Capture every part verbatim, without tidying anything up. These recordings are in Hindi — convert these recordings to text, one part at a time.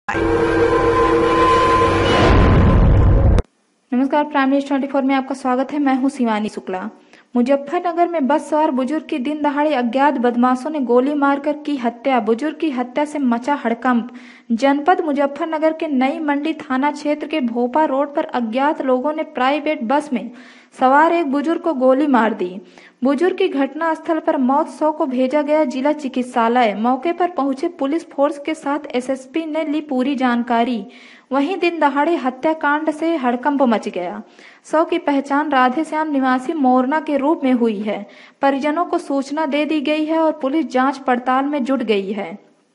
नमस्कार, प्राइम न्यूज चौबीस में आपका स्वागत है। मैं हूं शिवानी शुक्ला। मुजफ्फरनगर में बस सवार बुजुर्ग की दिन दहाड़े अज्ञात बदमाशों ने गोली मारकर की हत्या। बुजुर्ग की हत्या से मचा हड़कंप। जनपद मुजफ्फरनगर के नई मंडी थाना क्षेत्र के भोपा रोड पर अज्ञात लोगों ने प्राइवेट बस में सवार एक बुजुर्ग को गोली मार दी। बुजुर्ग की घटना स्थल पर मौत शव को भेजा गया जिला चिकित्सालय। मौके पर पहुंचे पुलिस फोर्स के साथ एसएसपी ने ली पूरी जानकारी। वहीं दिन दहाड़े हत्याकांड से हड़कंप मच गया। शव की पहचान राधेश्याम निवासी मोरना के रूप में हुई है। परिजनों को सूचना दे दी गई है और पुलिस जांच पड़ताल में जुट गई है।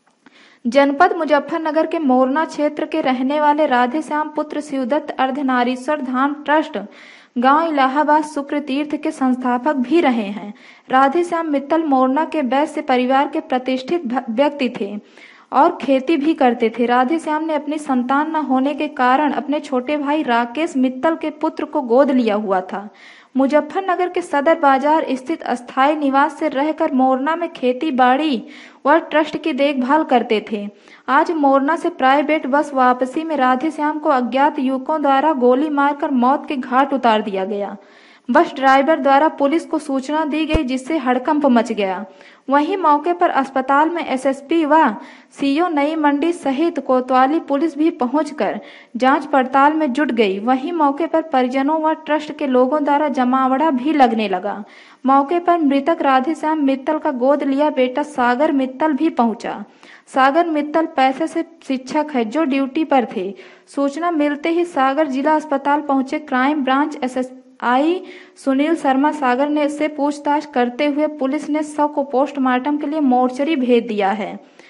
जनपद मुजफ्फरनगर के मोरना क्षेत्र के रहने वाले राधेश्याम पुत्र शिवदत्त अर्धनारीश्वर धाम ट्रस्ट गांव इलाहाबाद शुक्र तीर्थ के संस्थापक भी रहे हैं। राधेश्याम मित्तल मोरना के वैश्य परिवार के प्रतिष्ठित व्यक्ति थे और खेती भी करते थे। राधेश्याम ने अपनी संतान न होने के कारण अपने छोटे भाई राकेश मित्तल के पुत्र को गोद लिया हुआ था। मुजफ्फरनगर के सदर बाजार स्थित अस्थायी निवास से रहकर मोरना में खेती बाड़ी व ट्रस्ट की देखभाल करते थे। आज मोरना से प्राइवेट बस वापसी में राधेश्याम को अज्ञात युवकों द्वारा गोली मारकर मौत के घाट उतार दिया गया। बस ड्राइवर द्वारा पुलिस को सूचना दी गई, जिससे हड़कंप मच गया। वहीं मौके पर अस्पताल में एसएसपी व सीओ नई मंडी सहित कोतवाली पुलिस भी पहुंचकर जांच पड़ताल में जुट गई। वहीं मौके पर परिजनों व ट्रस्ट के लोगों द्वारा जमावड़ा भी लगने लगा। मौके पर मृतक राधेश्याम मित्तल का गोद लिया बेटा सागर मित्तल भी पहुंचा। सागर मित्तल पैसे से शिक्षक है जो ड्यूटी पर थे। सूचना मिलते ही सागर जिला अस्पताल पहुंचे crime branch S S I Sunil Sharma Sagar ने से पूछताछ करते हुए पुलिस ने शव को पोस्टमार्टम के लिए मोर्चरी भेज दिया है।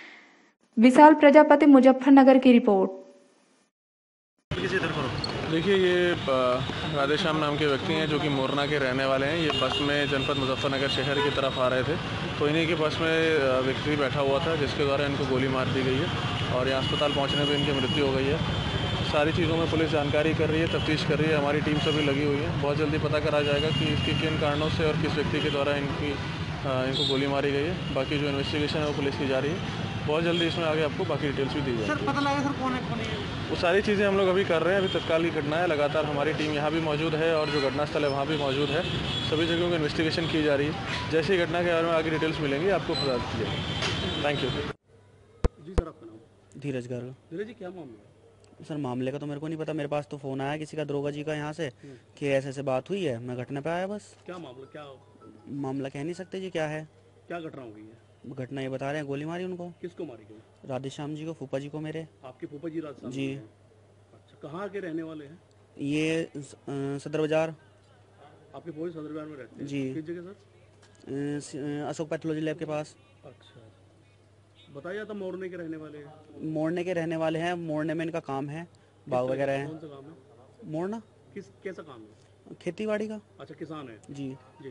विशाल प्रजापति, मुजफ्फरनगर की रिपोर्ट। देखिए, ये राधेश्याम नाम के व्यक्ति हैं जो कि मोरना के रहने वाले हैं। ये बस में जनपद मुजफ्फरनगर शहर की तरफ आ रहे थे, तो इन्हीं के बस में व्यक्ति बैठा हुआ था जिसके द्वारा इनको गोली मार दी गई है और यहाँ अस्पताल पहुँचने पर इनकी मृत्यु हो गई है। सारी चीज़ों में पुलिस जानकारी कर रही है, तफ्तीश कर रही है। हमारी टीम सभी लगी हुई है। बहुत जल्दी पता करा जाएगा कि इसकी किन कारणों से और किस व्यक्ति के द्वारा इनकी इनको गोली मारी गई है। बाकी जो इन्वेस्टिगेशन है वो पुलिस की जा रही है। बहुत जल्दी इसमें आगे आपको बाकी डिटेल्स भी दी जाएगी। सर पता लगा सर कौन है कौन है? वो सारी चीज़ें हम लोग अभी कर रहे हैं। अभी तत्काल की घटना है, लगातार हमारी टीम यहाँ भी मौजूद है और जो घटनास्थल है वहाँ भी मौजूद है। सभी जगहों की इन्वेस्टिगेशन की जा रही है। जैसे ही घटना के बारे में आगे डिटेल्स मिलेंगी आपको बता दी जाएगी। Thank you. जी सर, आपका नाम? धीरज गर्ग। धीरज जी, क्या मामला है? सर मामले का तो मेरे को नहीं पता। मेरे पास तो फ़ोन आया किसी का, दरोगा जी का, यहाँ से कि ऐसे ऐसे बात हुई है। मैं घटना पे आया बस। क्या मामला? क्या मामला कह नहीं सकते जी क्या है। क्या घटना हो गई है? घटना ये बता रहे हैं, गोली मारी उनको। किसको मारी गई? राधेश्याम जी को, फूफा जी को मेरे। आपके फूफा जी राजस्थान जी। अच्छा, कहाँ के रहने वाले हैं? ये अ, सदर बाजार। आपके फूफा सदर बाजार में रहते हैं? जी। किस जगह सर? अ, अशोक पैथोलॉजी लैब के पास। अच्छा, बताया था मोरने के रहने वाले हैं? मोड़ने के रहने वाले हैं। मोड़ने में इनका काम है, बाग वगैरह है। कौन सा काम है? मोड़ना किस कैसा काम है? खेती बाड़ी का। अच्छा, किसान है जी जी।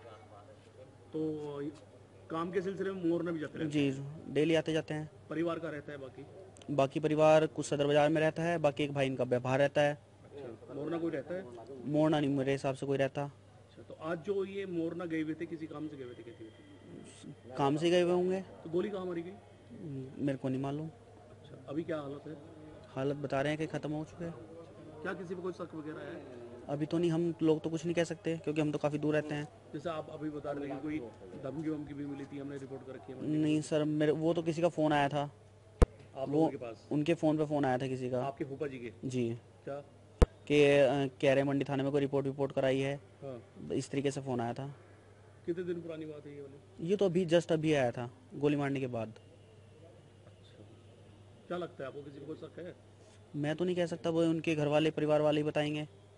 तो काम के सिलसिले में मोरना भी जाते हैं? जी, डेली आते जाते हैं। परिवार का रहता है बाकी? बाकी परिवार कुछ सदर बाजार में रहता है, बाकी एक भाई इनका बाहर रहता है। अच्छा, मोरना कोई रहता है? मोड़ना नहीं मेरे हिसाब से कोई रहता। अच्छा, तो आज जो ये मोरना गए हुए थे, किसी काम से गए हुए थे? कैसे गए थे? काम से गए हुए होंगे। तो गोली कहाँ मारी गई? मेरे को नहीं मालूम। अच्छा, अभी क्या हालत है? हालत बता रहे हैं कि ख़त्म हो चुके हैं। क्या किसी पे कोई शक वगैरह है? अभी तो नहीं, हम लोग तो कुछ नहीं कह सकते क्योंकि हम तो काफ़ी दूर रहते हैं। जैसे आप अभी बता रहे थे कि कोई धमकी वमकी भी मिली थी, हमने रिपोर्ट कर रखी है। नहीं सर, मेरे वो तो किसी का फ़ोन आया था। आप वो लोगों के पास? उनके फ़ोन पे फ़ोन आया था किसी का। आपके फूफा जी के? जी। क्या कि अ, कह रहे मंडी थाने में कोई रिपोर्ट रिपोर्ट कराई है। हाँ, इस तरीके से फ़ोन आया था। कितने दिन पुरानी बात है ये वाली? ये तो अभी जस्ट अभी आया था गोली मारने के बाद। अच्छा, क्या लगता है आपको, किसी पे कोई शक है? मैं तो नहीं कह सकता, वो उनके घर वाले परिवार वाले ही बताएंगे।